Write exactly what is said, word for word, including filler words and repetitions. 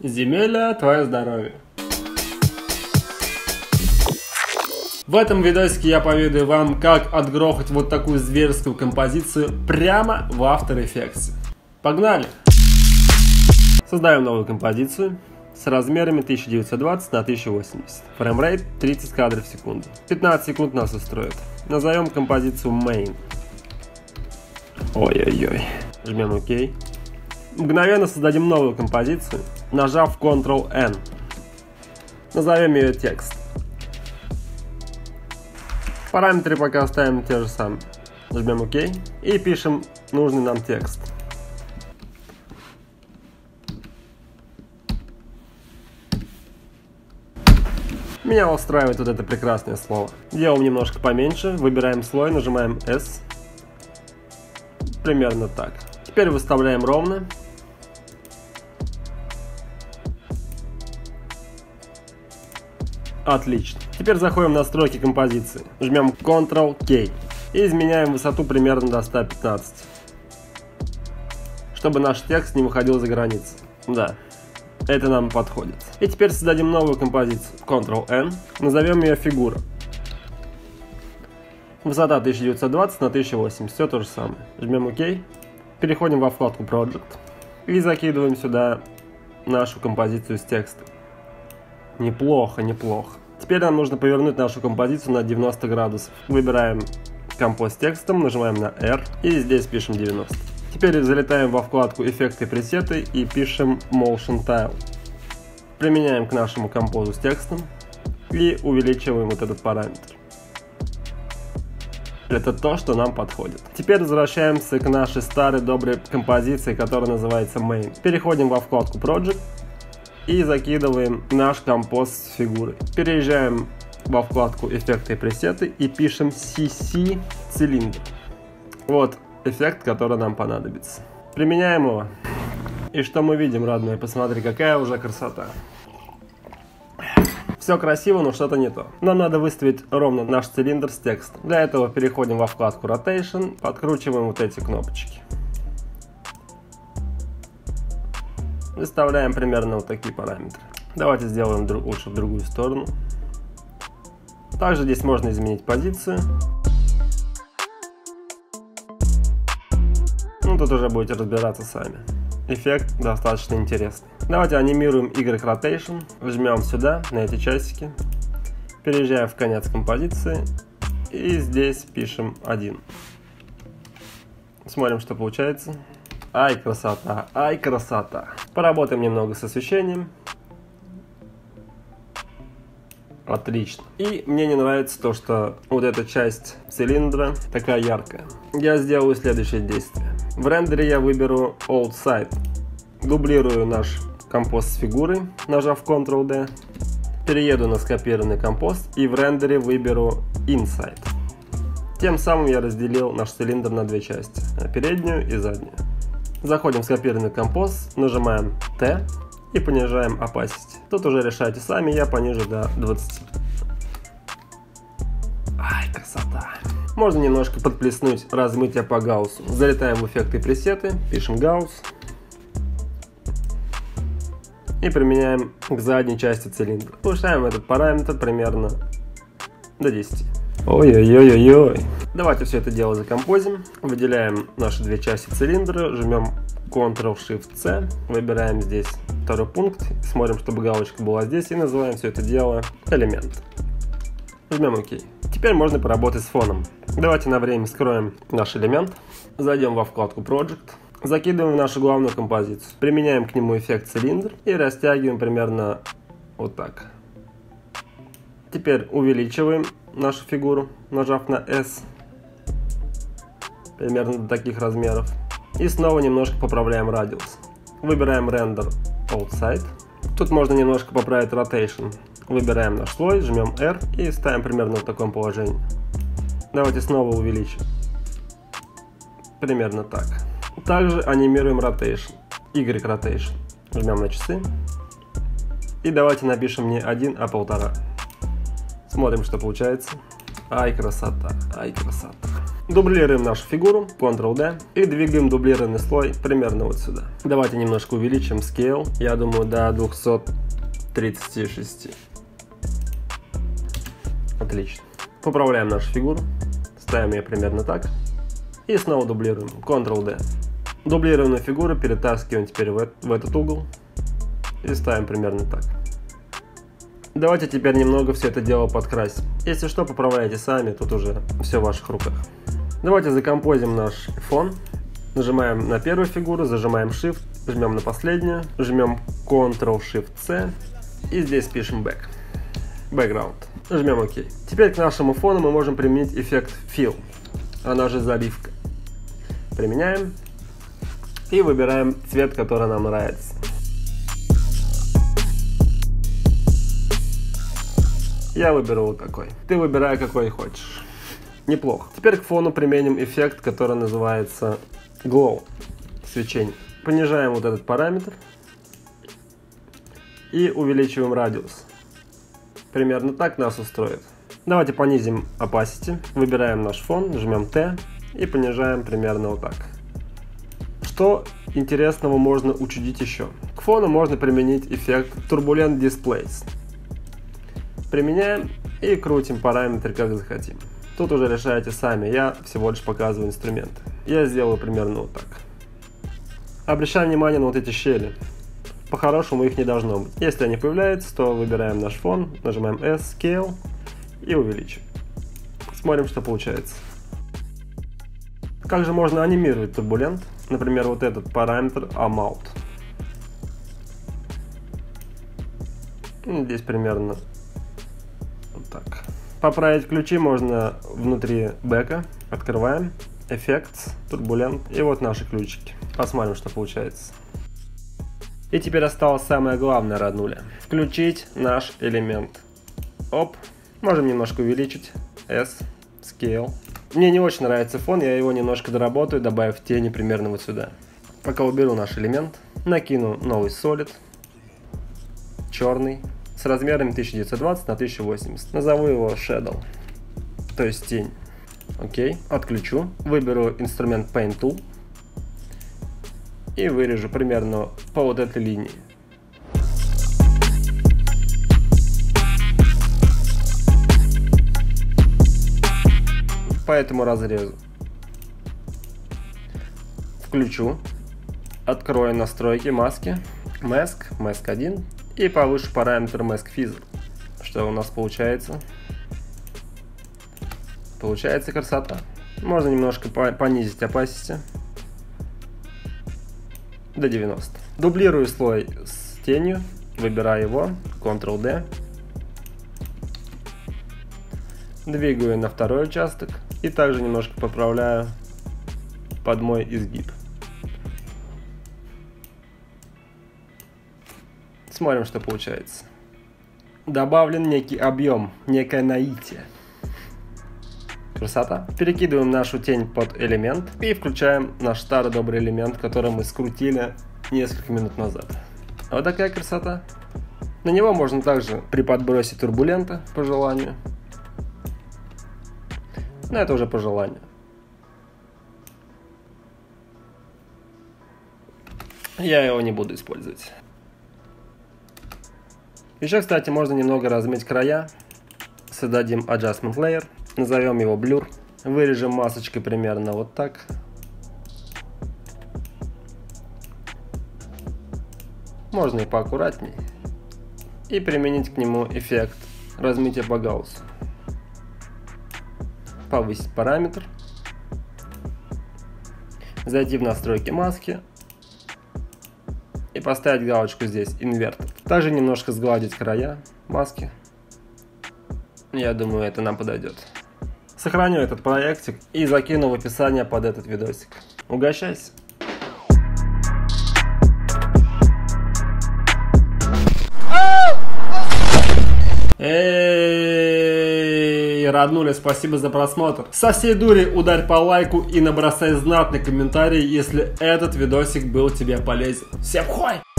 Земеля, твое здоровье. В этом видосике я поведаю вам, как отгрохать вот такую зверскую композицию прямо в After Effects. Погнали! Создаем новую композицию с размерами тысяча девятьсот двадцать на тысяча восемьдесят. Фреймрейт тридцать кадров в секунду. пятнадцать секунд нас устроит. Назовем композицию Main. Ой-ой-ой. Жмем ОК. Мгновенно создадим новую композицию, нажав контрол эн. Назовем ее текст. Параметры пока оставим те же самые. Жмем ОК и пишем нужный нам текст. Меня устраивает вот это прекрасное слово. Делаем немножко поменьше, выбираем слой, нажимаем S. Примерно так. Теперь выставляем ровно. Отлично. Теперь заходим в настройки композиции. Жмем контрол кей и изменяем высоту примерно до ста пятнадцати. Чтобы наш текст не выходил за границы. Да, это нам подходит. И теперь создадим новую композицию. контрол эн. Назовем ее фигура. Высота тысяча девятьсот двадцать на тысяча восемьдесят. Все то же самое. Жмем ОК. Переходим во вкладку Project. И закидываем сюда нашу композицию с текстом. Неплохо, неплохо. Теперь нам нужно повернуть нашу композицию на девяносто градусов. Выбираем композ с текстом, нажимаем на R и здесь пишем девяносто. Теперь залетаем во вкладку Эффекты и пресеты и пишем Motion Tile. Применяем к нашему композу с текстом и увеличиваем вот этот параметр. Это то, что нам подходит. Теперь возвращаемся к нашей старой доброй композиции, которая называется Main. Переходим во вкладку Project и закидываем наш композ с фигурой. Переезжаем во вкладку Эффекты и пресеты и пишем си си цилиндр. Вот эффект, который нам понадобится. Применяем его. И что мы видим, родные? Посмотри, какая уже красота. Все красиво, но что-то не то. Нам надо выставить ровно наш цилиндр с текстом. Для этого переходим во вкладку Rotation, подкручиваем вот эти кнопочки. Выставляем примерно вот такие параметры. Давайте сделаем лучше в другую сторону. Также здесь можно изменить позицию. Ну, тут уже будете разбираться сами. Эффект достаточно интересный. Давайте анимируем Y-Rotation. Жмем сюда, на эти часики. Переезжаем в конец композиции. И здесь пишем один. Смотрим, что получается. Ай, красота, ай, красота. Поработаем немного с освещением. Отлично. И мне не нравится то, что вот эта часть цилиндра такая яркая. Я сделаю следующее действие. В рендере я выберу Old Side. Дублирую наш композ с фигурой, нажав контрол дэ. Перееду на скопированный композ и в рендере выберу Inside. Тем самым я разделил наш цилиндр на две части. Переднюю и заднюю. Заходим в скопированный композ, нажимаем Т и понижаем opacity. Тут уже решайте сами, я понижу до двадцати. Ай, красота. Можно немножко подплеснуть размытие по гауссу. Залетаем в эффекты и пресеты, пишем гаусс. И применяем к задней части цилиндра. Повышаем этот параметр примерно до десяти. Ой-ой-ой-ой-ой. Давайте все это дело закомпозим. Выделяем наши две части цилиндра, жмем контрол шифт си, выбираем здесь второй пункт, смотрим, чтобы галочка была здесь и называем все это дело элемент. Жмем ОК. Теперь можно поработать с фоном. Давайте на время скроем наш элемент, зайдем во вкладку Project, закидываем в нашу главную композицию, применяем к нему эффект цилиндр и растягиваем примерно вот так. Теперь увеличиваем нашу фигуру, нажав на S, примерно до таких размеров. И снова немножко поправляем радиус. Выбираем Render Outside. Тут можно немножко поправить Rotation. Выбираем наш слой, жмем R и ставим примерно в таком положении. Давайте снова увеличим. Примерно так. Также анимируем Rotation. Y-Rotation. Жмем на часы. И давайте напишем не один, а полтора. Смотрим, что получается. Ай, красота, ай, красота. Дублируем нашу фигуру, контрол дэ, и двигаем дублированный слой примерно вот сюда. Давайте немножко увеличим scale, я думаю, до двухсот тридцати шести. Отлично. Поправляем нашу фигуру, ставим ее примерно так, и снова дублируем, контрол дэ. Дублированную фигуру перетаскиваем теперь в, в этот угол, и ставим примерно так. Давайте теперь немного все это дело подкрасим. Если что, поправляйте сами, тут уже все в ваших руках. Давайте закомпозим наш фон. Нажимаем на первую фигуру, зажимаем Shift, жмем на последнюю, жмем контрол шифт си и здесь пишем Back. Background. Жмем ОК. Теперь к нашему фону мы можем применить эффект Fill, она же заливка. Применяем и выбираем цвет, который нам нравится. Я выберу вот такой. Ты выбирай, какой хочешь. Неплохо. Теперь к фону применим эффект, который называется Glow. Свечение. Понижаем вот этот параметр. И увеличиваем радиус. Примерно так нас устроит. Давайте понизим opacity. Выбираем наш фон, жмем T и понижаем примерно вот так. Что интересного можно учудить еще? К фону можно применить эффект Turbulent Displays. Применяем и крутим параметры как захотим. Тут уже решаете сами, я всего лишь показываю инструменты. Я сделаю примерно вот так. Обращаем внимание на вот эти щели. По-хорошему их не должно быть. Если они появляются, то выбираем наш фон, нажимаем S, Scale и увеличим. Смотрим, что получается. Как же можно анимировать турбулент? Например, вот этот параметр Amount. И здесь примерно так. Поправить ключи можно внутри бэка. Открываем. Effects, Turbulent. И вот наши ключики. Посмотрим, что получается. И теперь осталось самое главное, роднуля. Включить наш элемент. Оп. Можем немножко увеличить. S. Scale. Мне не очень нравится фон. Я его немножко доработаю, добавив тени примерно вот сюда. Пока уберу наш элемент. Накину новый Solid. Черный. С размерами тысяча девятьсот двадцать на тысяча восемьдесят. Назову его Shadow, то есть тень. Окей, отключу. Выберу инструмент Paint Tool и вырежу примерно по вот этой линии. По этому разрезу. Включу. Открою настройки маски. Mask, Mask один. И повышу параметр Mask Feather. Что у нас получается? Получается красота. Можно немножко понизить opacity до девяноста. Дублирую слой с тенью. Выбираю его. контрол дэ. Двигаю на второй участок. И также немножко поправляю под мой изгиб. Смотрим, что получается. Добавлен некий объем, некое наитие. Красота. Перекидываем нашу тень под элемент и включаем наш старый добрый элемент, который мы скрутили несколько минут назад. Вот такая красота. На него можно также приподбросить турбулента по желанию. Но это уже по желанию. Я его не буду использовать. Еще, кстати, можно немного размыть края. Создадим Adjustment Layer. Назовем его Blur. Вырежем масочкой примерно вот так. Можно и поаккуратней. И применить к нему эффект размытия по Гауссу. Повысить параметр. Зайти в настройки маски. И поставить галочку здесь Invert. Также немножко сгладить края маски. Я думаю, это нам подойдет. Сохраню этот проектик и закину в описание под этот видосик. Угощайся! Эй, роднуля, спасибо за просмотр. Со всей дури ударь по лайку и набросай знатный комментарий, если этот видосик был тебе полезен. Всем хой!